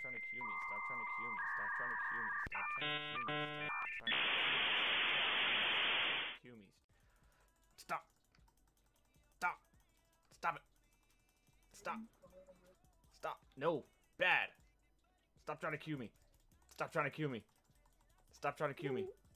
trying to cue me. Stop trying to cue me. Stop trying to cue me. Stop trying to cue me. Stop trying to cue me. Stop. Stop. Stop it. Stop. Stop. No. Bad. Stop trying to cue me. Stop trying to cue me. Stop trying to cue me.